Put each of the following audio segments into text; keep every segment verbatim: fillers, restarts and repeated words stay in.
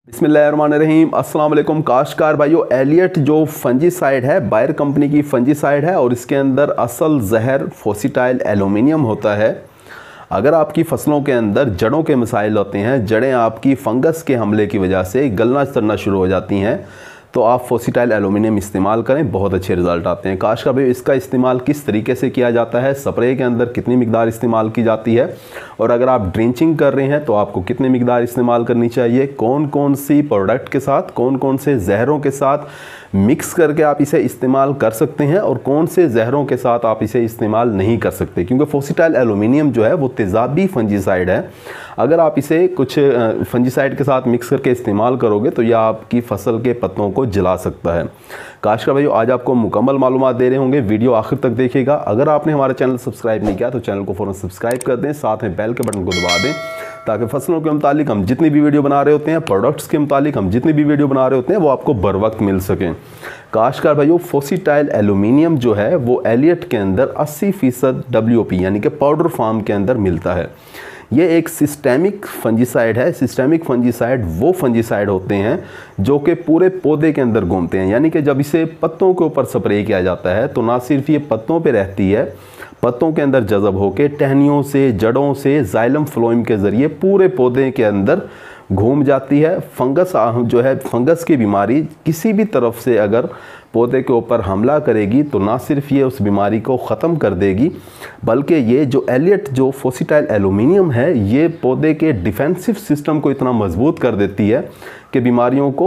बिस्मिल्लाहिर्रहमानिर्रहीम अस्सलाम वालेकुम काश्तकार भाइयों। एलियट जो फंजीसाइड है बायर कंपनी की फंजीसाइड है और इसके अंदर असल जहर फोसिटाइल एलुमिनियम होता है। अगर आपकी फसलों के अंदर जड़ों के मसाइल होते हैं, जड़ें आपकी फंगस के हमले की वजह से गलना सड़ना शुरू हो जाती हैं, तो आप फोसिटाइल एलुमिनियम इस्तेमाल करें, बहुत अच्छे रिज़ल्ट आते हैं। काश का भाई इसका इस्तेमाल किस तरीके से किया जाता है, स्प्रे के अंदर कितनी मिकदार इस्तेमाल की जाती है, और अगर आप ड्रिंचिंग कर रहे हैं तो आपको कितनी मिकदार इस्तेमाल करनी चाहिए, कौन कौन सी प्रोडक्ट के साथ, कौन कौन से जहरों के साथ मिक्स करके आप इसे इस्तेमाल कर सकते हैं और कौन से जहरों के साथ आप इसे इस्तेमाल नहीं कर सकते। क्योंकि फोसिटाइल एलुमिनियम जो है वो तेज़ाबी फंजीसाइड है। अगर आप इसे कुछ फंजीसाइड के साथ मिक्स करके इस्तेमाल करोगे तो यह आपकी फसल के पत्तों को जला सकता है। काश का भाई आज आपको मुकम्मल मालूमात दे रहे होंगे, वीडियो आखिर तक देखिएगा। अगर आपने हमारा चैनल सब्सक्राइब नहीं किया तो चैनल को फ़ौरन सब्सक्राइब कर दें, साथ में बेल के बटन को दबा दें, ताकि फसलों के मुतालिक हम जितनी भी वीडियो बना रहे होते हैं, प्रोडक्ट्स के मुतालिक हम जितनी भी वीडियो बना रहे होते हैं, वो आपको बर वक्त मिल सकें। काश्तकार भाइयों, फोसिटाइल एलुमिनियम जो है वो एलियट के अंदर अस्सी फ़ीसद डब्ल्यू ओ पी यानी कि पाउडर फार्म के अंदर मिलता है। ये एक सिस्टेमिक फंजीसाइड है। सिस्टेमिक फंजीसाइड वो फंजीसाइड होते हैं जो कि पूरे पौधे के अंदर घूमते हैं, यानी कि जब इसे पत्तों के ऊपर स्प्रे किया जाता है तो ना सिर्फ ये पत्तों पे रहती है, पत्तों के अंदर जज़ब होकर टहनियों से, जड़ों से, जाइलम फ्लोएम के ज़रिए पूरे पौधे के अंदर घूम जाती है। फंगस जो है, फंगस की बीमारी किसी भी तरफ से अगर पौधे के ऊपर हमला करेगी तो ना सिर्फ ये उस बीमारी को ख़त्म कर देगी, बल्कि ये जो एलियट जो फोसिटाइल एलुमिनियम है ये पौधे के डिफेंसिव सिस्टम को इतना मजबूत कर देती है कि बीमारियों को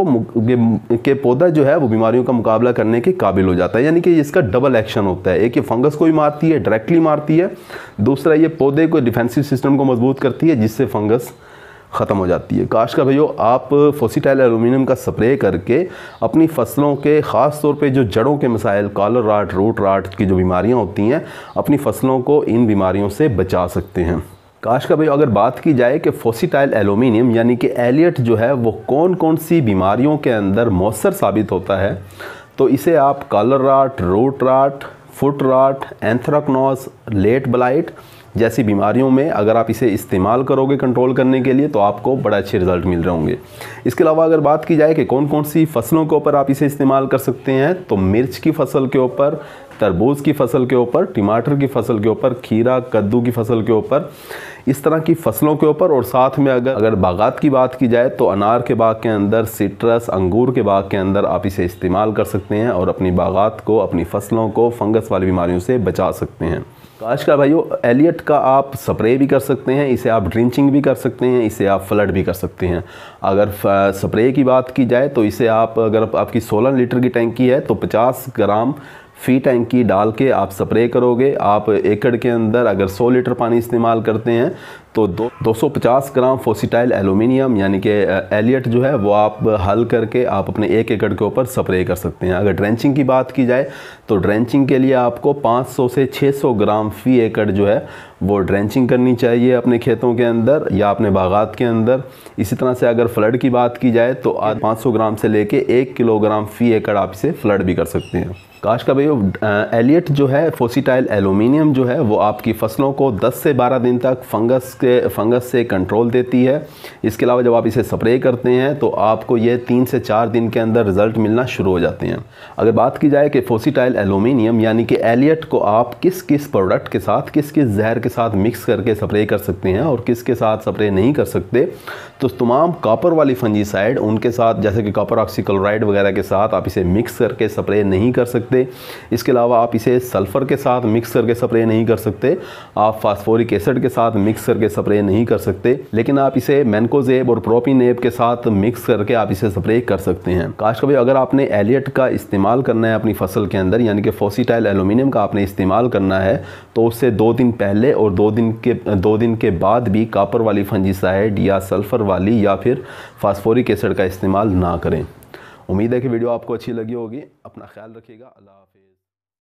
के पौधा जो है वो बीमारियों का मुकाबला करने के काबिल हो जाता है। यानी कि इसका डबल एक्शन होता है, एक ये फंगस को भी मारती है, डायरेक्टली मारती है, दूसरा ये पौधे को डिफेंसिव सिस्टम को मजबूत करती है जिससे फंगस ख़त्म हो जाती है। काश का भाइयों, आप फोसिटाइल एलुमिनियम का स्प्रे करके अपनी फसलों के ख़ास तौर पे जो जड़ों के मसाइल, कॉलर राट, रूट राट की जो बीमारियां होती हैं, अपनी फसलों को इन बीमारियों से बचा सकते हैं। काश का भाई, अगर बात की जाए कि फोसिटाइल एलुमिनियम यानी कि एलियट जो है वो कौन कौन सी बीमारियों के अंदर मौसर साबित होता है, तो इसे आप collar rot, root rot, foot rot, anthracnose, late blight जैसी बीमारियों में अगर आप इसे इस्तेमाल करोगे कंट्रोल करने के लिए तो आपको बड़ा अच्छे रिज़ल्ट मिल रहे होंगे। इसके अलावा अगर बात की जाए कि कौन कौन सी फसलों के ऊपर आप इसे इस्तेमाल कर सकते हैं, तो मिर्च की फसल के ऊपर, तरबूज की फसल के ऊपर, टमाटर की फसल के ऊपर, खीरा कद्दू की फसल के ऊपर, इस तरह की फसलों के ऊपर, और साथ में अगर अगर बागात की बात की जाए तो अनार के बाग के अंदर, सिट्रस, अंगूर के बाग के अंदर आप इसे इस्तेमाल कर सकते हैं और अपनी बागात को, अपनी फसलों को फंगस वाली बीमारियों से बचा सकते हैं। काश का भाइयों, एलियट का आप स्प्रे भी कर सकते हैं, इसे आप ड्रिंचिंग भी कर सकते हैं, इसे आप फ्लड भी कर सकते हैं। अगर स्प्रे की बात की जाए तो इसे आप, अगर आपकी सोलह लीटर की टैंकी है तो पचास ग्राम फी टैंकी डाल के आप स्प्रे करोगे। आप एकड़ के अंदर अगर सौ लीटर पानी इस्तेमाल करते हैं तो दो दो सौ पचास ग्राम फोसिटाइल एलुमिनियम यानी कि एलियट जो है वो आप हल करके आप अपने एक एकड़ के ऊपर स्प्रे कर सकते हैं। अगर ड्रेंचिंग की बात की जाए तो ड्रेंचिंग के लिए आपको पाँच सौ से छह सौ ग्राम फी एकड़ जो है वो ड्रेंचिंग करनी चाहिए अपने खेतों के अंदर या अपने बागात के अंदर। इसी तरह से अगर फ्लड की बात की जाए तो आज पाँच सौ ग्राम से लेके एक किलोग्राम फी एकड़ आप इसे फ्लड भी कर सकते हैं। काश का भाइयों, एलियट जो है फोसिटाइल एलुमिनियम जो है वो आपकी फसलों को दस से बारह दिन तक फंगस के फंगस से कंट्रोल देती है। इसके अलावा जब आप इसे स्प्रे करते हैं तो आपको ये तीन से चार दिन के अंदर रिज़ल्ट मिलना शुरू हो जाते हैं। अगर बात की जाए कि फोसिटाइल एलुमिनियम यानी कि एलियट को आप किस किस प्रोडक्ट के साथ, किस किस जहर के साथ मिक्स करके स्प्रे कर सकते हैं और किस के साथ स्प्रे नहीं कर सकते, तो तमाम कॉपर वाली फंजीसाइड उनके साथ, जैसे कि कॉपर ऑक्सीक्लोराइड वगैरह के साथ आप इसे मिक्स करके स्प्रे नहीं कर सकते। इसके अलावा आप इसे सल्फ़र के साथ मिक्स करके स्प्रे नहीं कर सकते, आप फास्फोरिक एसिड के साथ मिक्स करके स्प्रे नहीं कर सकते, लेकिन आप इसे मैनकोजेब और प्रोपिनेब के साथ मिक्स करके आप इसे स्प्रे कर सकते हैं। काश का भाई, अगर आपने एलियट का इस्तेमाल करना है अपनी फसल के अंदर यानी कि फोसिटाइल एलुमिनियम का आपने इस्तेमाल करना है तो उससे दो दिन पहले और दो दिन के दो दिन के बाद भी कॉपर वाली फंजीसाइड या सल्फ़र वाली या फिर फास्फोरिक एसिड का इस्तेमाल ना करें। उम्मीद है कि वीडियो आपको अच्छी लगी होगी। अपना ख्याल रखिएगा। अल्लाह हाफ़िज़।